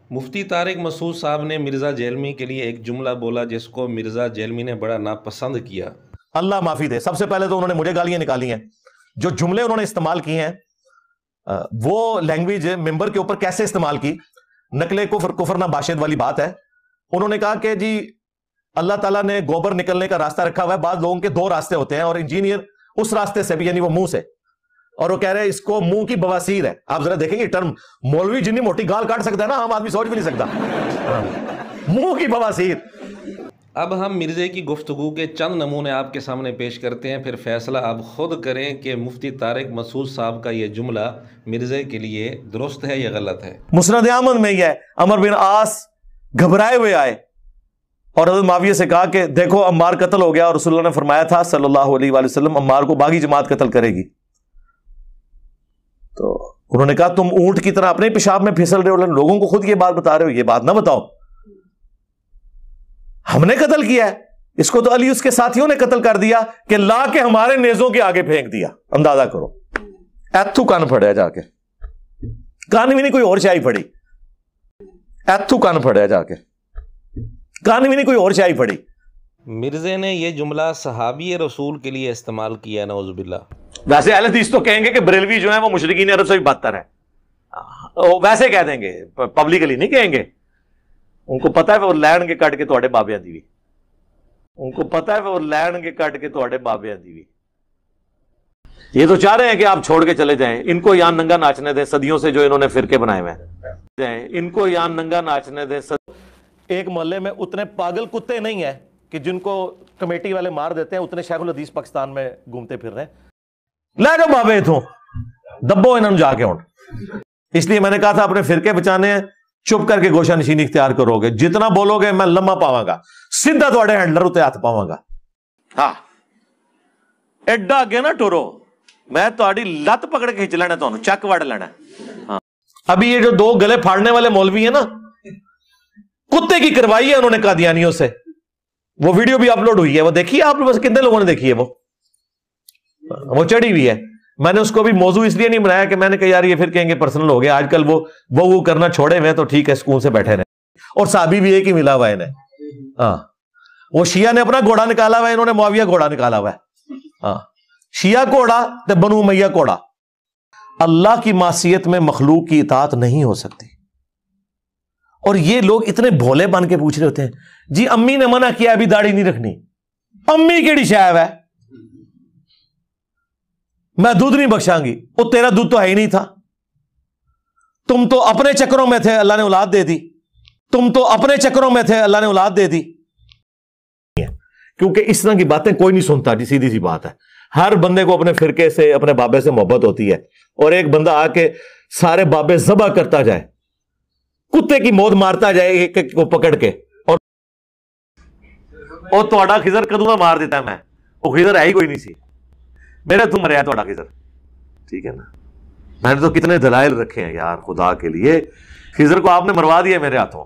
مفتی طارق مسعود صاحب نے مرزا جیلمی کے لیے ایک جملہ بولا جس کو مرزا جیلمی نے بڑا ناپسند کیا۔ اللہ معافی دے، سب سے پہلے تو انہوں نے مجھے گالیاں نکالی ہیں۔ جو جملے انہوں نے استعمال کیے ہیں وہ لینگویج ممبر کے اوپر کیسے استعمال کی، نقل کفر نہ باشد والی بات ہے۔ انہوں نے کہا کہ جی اللہ تعالیٰ نے گوبر نکلنے کا راستہ رکھا ہوا ہے، بعض لوگوں کے دو راستے ہوتے ہیں اور انجینئر اس راستے سے بھی، یعنی وہ منہ سے، اور وہ کہہ رہے ہیں اس کو منہ کی بواسیر ہے۔ آپ ذرا دیکھیں گے ٹرم، مولوی جنی موٹی گال کاٹ سکتا ہے نا، عام آدمی سوچ بھی نہیں سکتا، منہ کی بواسیر۔ اب ہم مرزے کی گفتگو کے چند نمونے آپ کے سامنے پیش کرتے ہیں، پھر فیصلہ آپ خود کریں کہ مفتی طارق مسعود صاحب کا یہ جملہ مرزے کے لیے درست ہے یا غلط ہے۔ مسند احمد میں یہ ہے، عمر بن عاص گھبرائے ہوئے آئے اور حضرت معاویہ سے کہا کہ دیکھو عمار قتل ہو گیا، اور رسول اللہ نے فرمایا تھا صلی اللہ علیہ وآلہ وسلم عمار کو باغی جماعت قتل کرے گی۔ تو انہوں نے کہا تم اونٹ کی طرح اپنے پیشاب میں پھسل رہے ہو، لوگوں کو خود یہ بات بتا رہے ہو، یہ بات نہ بتاؤ، ہم نے قتل کیا ہے، اس کو تو علی اس کے ساتھیوں نے قتل کر دیا کہ لا کے ہمارے نیزوں کے آگے پھینک دیا۔ اندازہ کرو، ایتھو کان پھڑیا، جا کے کان بھی نہیں کوئی اور شاہی پھڑی، ایتھو کان پھڑیا، جا کے کان بھی نہیں کوئی اور شاہی پھڑی۔ مرزے نے یہ جملہ صحابی رسول کے لیے استعمال کیا، نعوذ باللہ۔ ویسے اہل حدیث تو کہیں گے کہ بریلوی جو ہیں وہ مشرکین عرب سے بھی بدتر ہے، ویسے کہہ دیں گے، پبلکلی نہیں کہیں گے۔ ان کو پتا ہے وہ لین کے کٹ کے تواڈے بابیاں دی وی، ان کو پتا ہے وہ لین کے کٹ کے تواڈے بابیاں دی وی۔ یہ تو چاہ رہے ہیں کہ آپ چھوڑ کے چلے جائیں، ان کو یان ننگا ناچنے دیں، صدیوں سے جو انہوں نے فرقے بنائے ہوئے ہیں، ان کو یان ننگا ناچنے دیں۔ ایک محلے میں اتنے پاگل کتے نہیں ہیں کہ جن کو کمیٹی والے مار دیتے ہیں، اتنے شیخ الحدیث پاکستان میں گھومتے پھر رہے ہیں۔ لے جاؤ بابے اتھوں، دبو انہوں نے جا کے ہوں۔ اس لیے میں نے کہا تھا اپنے فرقے بچانے ہیں، چپ کر کے گوشہ نشینی اختیار کرو گے، جتنا بولو گے میں لمحہ پاواں گا، سیدھا تواڈے ہینڈلر اتے ہاتھ پاواں گا۔ ہاں ایڈا اگے نہ ٹورو، میں تہاڈی لت پکڑ کے کھچ لینا، تانوں چک وڑ لینا۔ ہاں ابھی یہ جو دو گلے پھاڑنے والے مولوی ہیں نا، کتے کی کروائی ہے انہوں نے قادیانیوں سے، وہ ویڈیو بھی اپلوڈ ہوئی ہے، وہ دیکھیے آپ بس کتنے لوگوں نے دیکھی ہے، وہ چڑھی ہوئی ہے۔ میں نے اس کو بھی موضوع اس لیے نہیں بنایا کہ میں نے کہا یار یہ پھر کہیں گے پرسنل ہو گیا، آج کل وہ کرنا چھوڑے ہوئے تو ٹھیک ہے، سکون سے بیٹھے رہے، اور صحابی بھی ایک ہی ملا ہوا ہے انہیں۔ ہاں وہ شیعہ نے اپنا گھوڑا نکالا ہوا ہے، انہوں نے معاویہ گھوڑا نکالا ہوا ہے۔ ہاں شیعہ گھوڑا تے بنو امیہ گھوڑا۔ اللہ کی معصیت میں مخلوق کی اطاعت نہیں ہو سکتی، اور یہ لوگ اتنے بھولے بن کے پوچھ رہے ہوتے ہیں جی امی نے منع کیا ابھی داڑھی نہیں رکھنی، امی کیڑی شاید ہے، میں دودھ نہیں بخشاں گی، وہ تیرا دودھ تو ہے ہی نہیں تھا، تم تو اپنے چکروں میں تھے، اللہ نے اولاد دے دی، تم تو اپنے چکروں میں تھے، اللہ نے اولاد دے دی۔ کیونکہ اس طرح کی باتیں کوئی نہیں سنتا جی، سیدھی سی بات ہے۔ ہر بندے کو اپنے فرقے سے، اپنے بابے سے محبت ہوتی ہے، اور ایک بندہ آ کے سارے بابے ذبح کرتا جائے، کتے کی موت مارتا جائے ایک ایک کو پکڑ کے، اور تہاڈا خضر کدوں دا مار دیتا میں، وہ خضر ہے ہی کوئی نہیں سی، میرے تو مریا تہاڈا خضر، ٹھیک ہے نا۔ میں نے تو کتنے دلائل رکھے ہیں یار خدا کے لیے، خضر کو آپ نے مروا دیا میرے ہاتھوں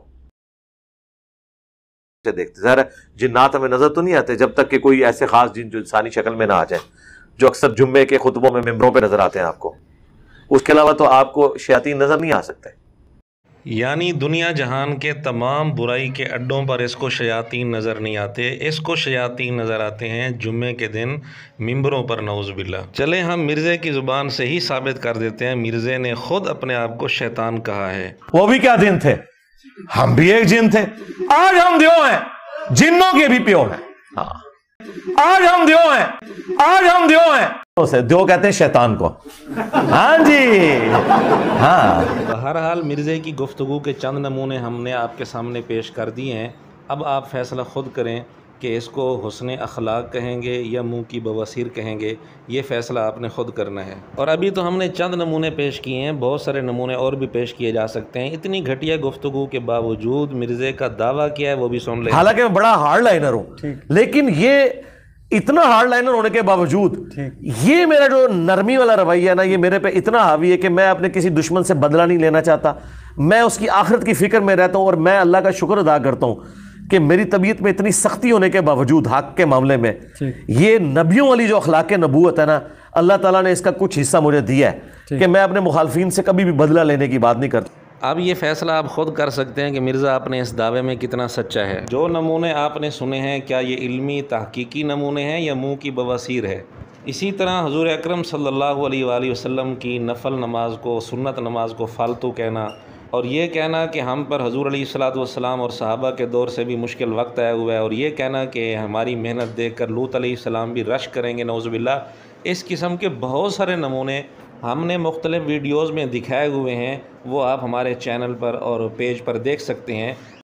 سے۔ دیکھتے ظاہر ہے جنات ہمیں نظر تو نہیں آتے جب تک کہ کوئی ایسے خاص جن جو انسانی شکل میں نہ آ جائیں، جو اکثر جمعے کے خطبوں میں ممبروں پہ نظر آتے ہیں آپ کو، اس کے علاوہ تو آپ کو شیاطین نظر نہیں آ سکتے۔ یعنی دنیا جہان کے تمام برائی کے اڈوں پر اس کو شیاطین نظر نہیں آتے، اس کو شیاطین نظر آتے ہیں جمعے کے دن ممبروں پر، نعوذ باللہ۔ چلیں ہم مرزے کی زبان سے ہی ثابت کر دیتے ہیں، مرزے نے خود اپنے آپ کو شیطان کہا ہے۔ وہ بھی کیا دن تھے، ہم بھی ایک جن تھے، آج ہم دیو ہیں، جنوں کے بھی پیو ہیں۔ ہاں آج ہم دیو ہیں، آج ہم دیو ہیں، دیو کہتے ہیں شیطان کو۔ ہاں جی ہاں۔ بہرحال مرزے کی گفتگو کے چند نمونے ہم نے آپ کے سامنے پیش کر دیے ہیں، اب آپ فیصلہ خود کریں کہ اس کو حسن اخلاق کہیں گے یا منہ کی بواسیر کہیں گے، یہ فیصلہ آپ نے خود کرنا ہے۔ اور ابھی تو ہم نے چند نمونے پیش کیے ہیں، بہت سارے نمونے اور بھی پیش کیے جا سکتے ہیں۔ اتنی گھٹیا گفتگو کے باوجود مرزے کا دعویٰ کیا ہے وہ بھی سن لیں۔ حالانکہ میں بڑا ہارڈ لائنر ہوں، لیکن یہ اتنا ہارڈ لائنر ہونے کے باوجود یہ میرا جو نرمی والا رویہ ہے نا، یہ میرے پہ اتنا حاوی ہے کہ میں اپنے کسی دشمن سے بدلہ نہیں لینا چاہتا، میں اس کی آخرت کی فکر میں رہتا ہوں، اور میں اللہ کا شکر ادا کرتا ہوں کہ میری طبیعت میں اتنی سختی ہونے کے باوجود حق کے معاملے میں یہ نبیوں والی جو اخلاق نبوت ہے نا، اللہ تعالیٰ نے اس کا کچھ حصہ مجھے دیا ہے کہ میں اپنے مخالفین سے کبھی بھی بدلہ لینے کی بات نہیں کرتا۔ اب یہ فیصلہ آپ خود کر سکتے ہیں کہ مرزا اپنے اس دعوے میں کتنا سچا ہے۔ جو نمونے آپ نے سنے ہیں کیا یہ علمی تحقیقی نمونے ہیں یا منہ کی بواسیر ہے؟ اسی طرح حضور اکرم صلی اللہ علیہ وآلہ وسلم کی نفل نماز کو، سنت نماز کو فالتو کہنا، اور یہ کہنا کہ ہم پر حضور علیہ الصلوۃ والسلام اور صحابہ کے دور سے بھی مشکل وقت آیا ہوا ہے، اور یہ کہنا کہ ہماری محنت دیکھ کر لوط علیہ السلام بھی رش کریں گے نعوذ باللہ، اس قسم کے بہت سارے نمونے ہم نے مختلف ویڈیوز میں دکھائے ہوئے ہیں، وہ آپ ہمارے چینل پر اور پیج پر دیکھ سکتے ہیں۔